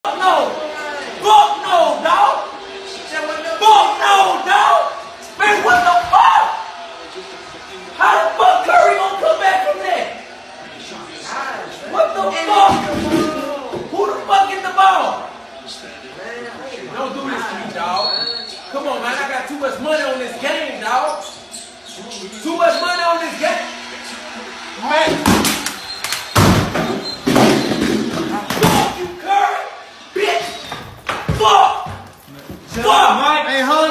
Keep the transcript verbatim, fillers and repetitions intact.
no. Fuck no, dog. Fuck no, dog. Man, what the fuck? How the fuck Curry gonna come back from that? What the fuck? Who the fuck get the ball? Don't do this to me, dog. Come on, man. I got too much money on this game, dog. Too much money on this game. Man. Fuck you, Curry. Bitch. Fuck. Fuck. Hey, hold